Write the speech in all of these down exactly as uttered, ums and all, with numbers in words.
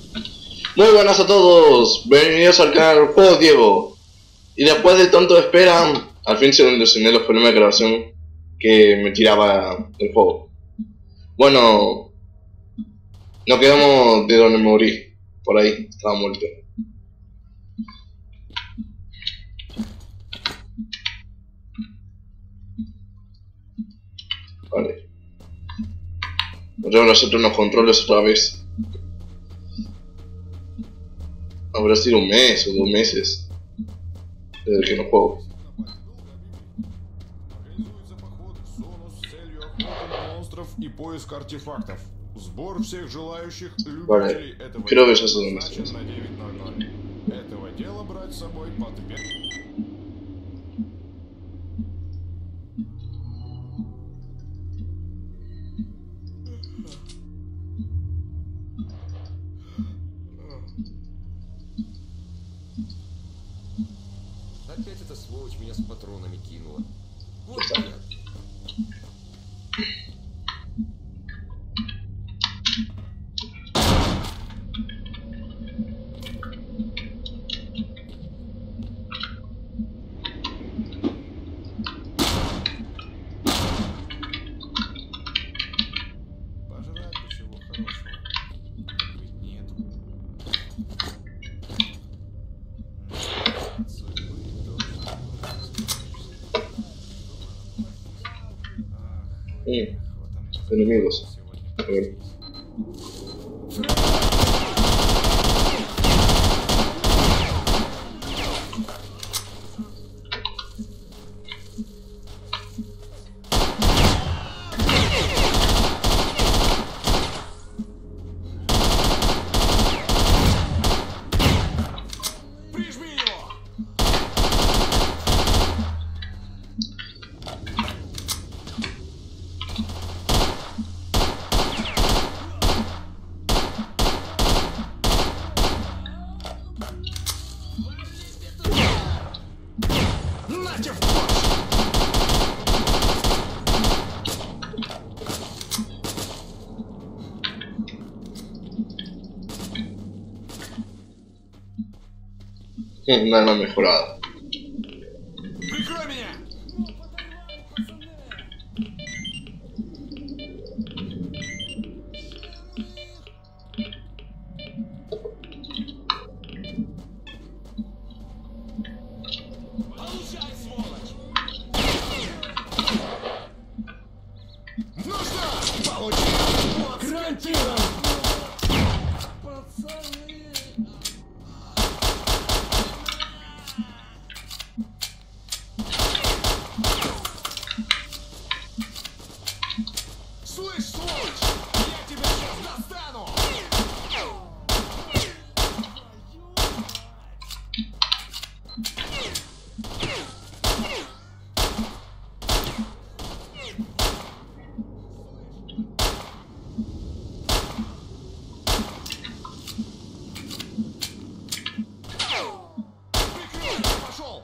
Muy buenas a todos, bienvenidos al canal Juego Diego. Y después de tanto espera, al fin se solucioné los problemas de grabación que me tiraba el juego. Bueno, nos quedamos de donde morí, por ahí, estaba muerto. Vale. Volvemos a hacer unos controles otra vez. Habrá sido un mes o dos meses desde que no juego. Vale, creo que ya sé dónde estás. Опять эта сволочь меня с патронами кинула. Вот я. Пожрать бы чего хорошего. Ведь нету. Mm. Enemigos. A ver. Un arma mejorada. Прикрой меня! Получай, сволочь! Ну что? Получай! Гарантированно! Слышь, сволочь! Я тебя сейчас достану! Прикрой, пошел!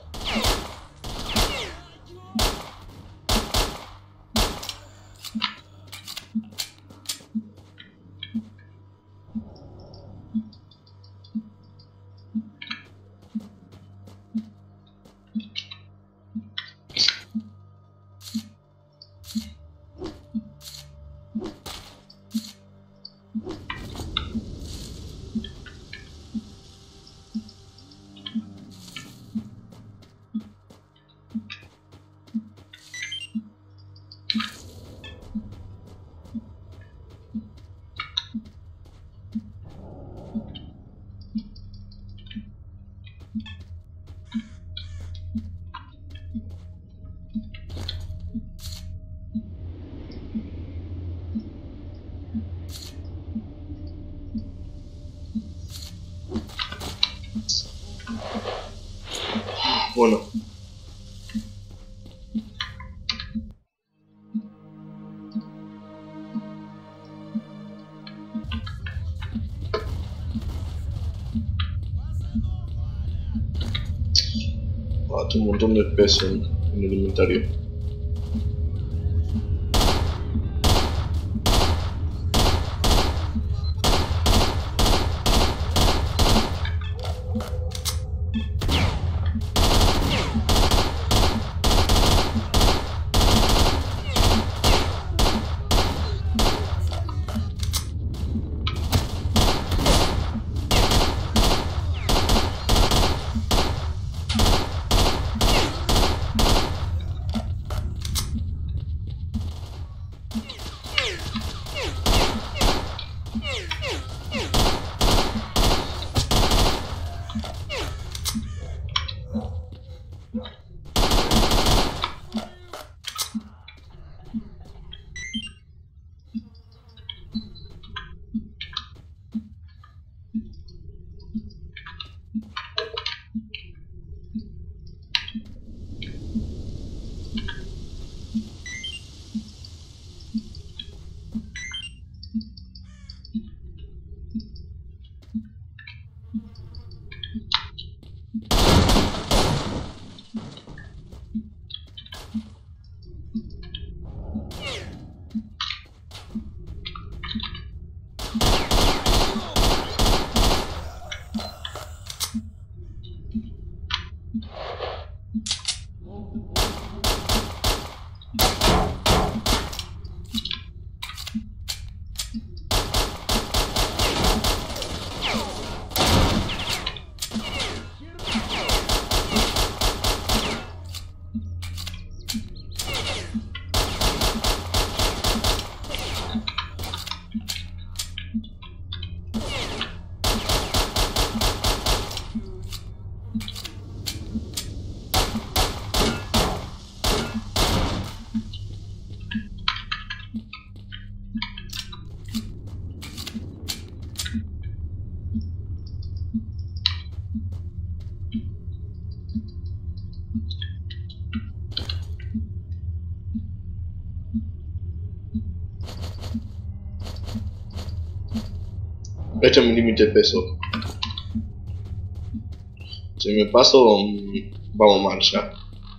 Bueno. Ah, tengo un montón de peso en, en el inventario. Este es mi límite de peso. Si me paso, vamos mal ya.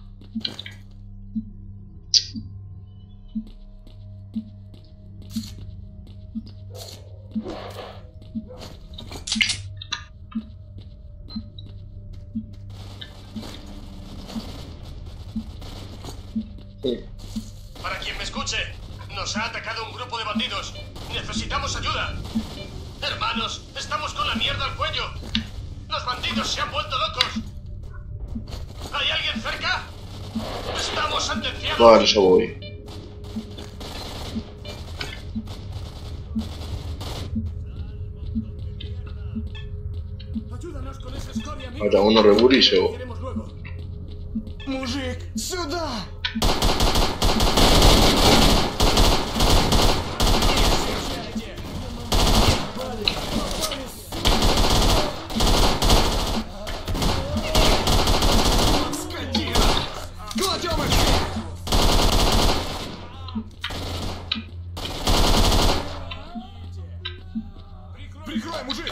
Para quien me escuche, nos ha atacado un grupo de bandidos. Necesitamos ayuda. Hermanos, estamos con la mierda al cuello. Los bandidos se han vuelto locos. ¿Hay alguien cerca? Estamos sentenciados. Vale, ya voy. Ayúdanos con esa escoria, amigo. Ahora uno reburi y llevo. Queremos luego. Мужик, сюда! Кладем их! Прикрой, мужик!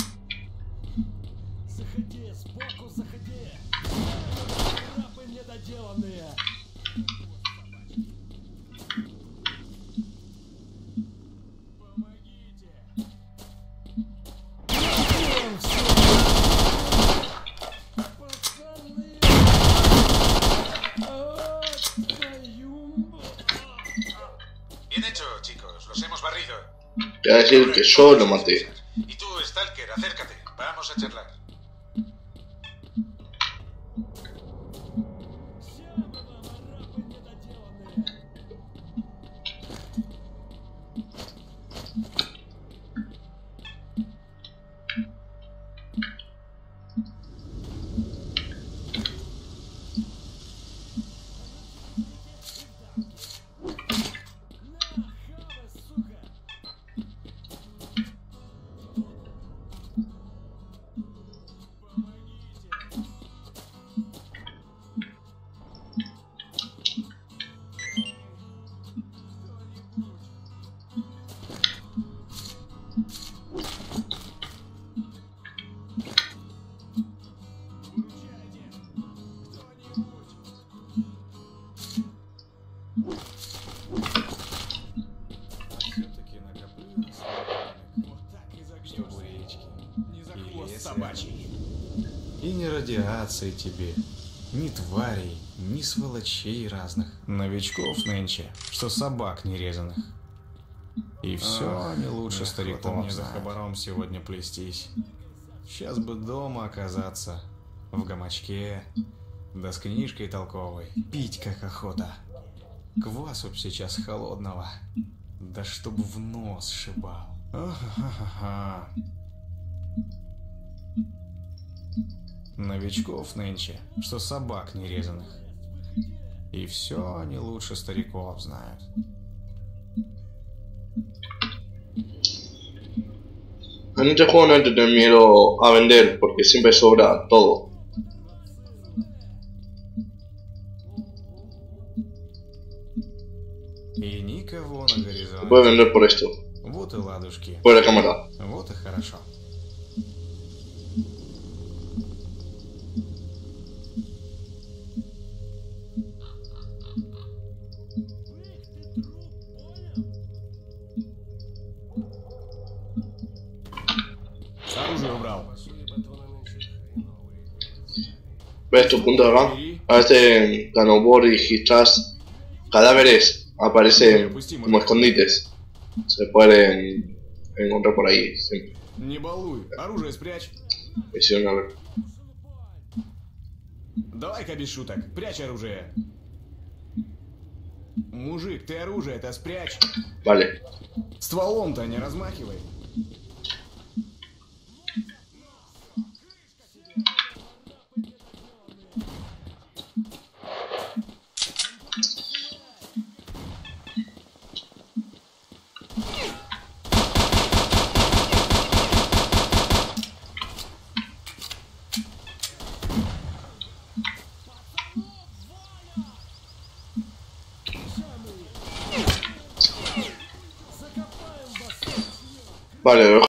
Заходи, сбоку заходи. Рапы недоделанные. Помогите. Пацаны. А, твою мать. Bien hecho, chicos. Los hemos barrido. Te voy a decir que yo lo maté. Y tú, Stalker, acércate. Vamos a charlar. Все-таки накоплю на свой вот так и загнешь у речки. Не за хвост собачий. И не радиации тебе, ни тварей, ни сволочей разных. Новичков нынче, что собак нерезанных. И все не лучше стариков мне за хабаром сегодня плестись. Сейчас бы дома оказаться, в гамачке, да с книжкой толковой. Пить как охота. Квасу б сейчас холодного, да чтоб в нос шибал. Ах-ха-ха-ха. Новичков нынче, что собак нерезанных. И все они лучше стариков знают. En este juego no hay que tener miedo a vender porque siempre sobra todo. И никого на горизонте. Puedes vender por esto, Вот и ладушки. por la cámara. Вот и хорошо. Оружие убрал. ¿Ves tu punto de acá? A este canobor y registras cadáveres, aparecen como escondites. Se pueden encontrar por ahí siempre. Не балуй. Оружие спрячь. Hicieron a ver. Давай-ка без шуток. Прячь оружие. Мужик, ты оружие-то спрячь. Vale. Стволом-то не размахивай. Vale,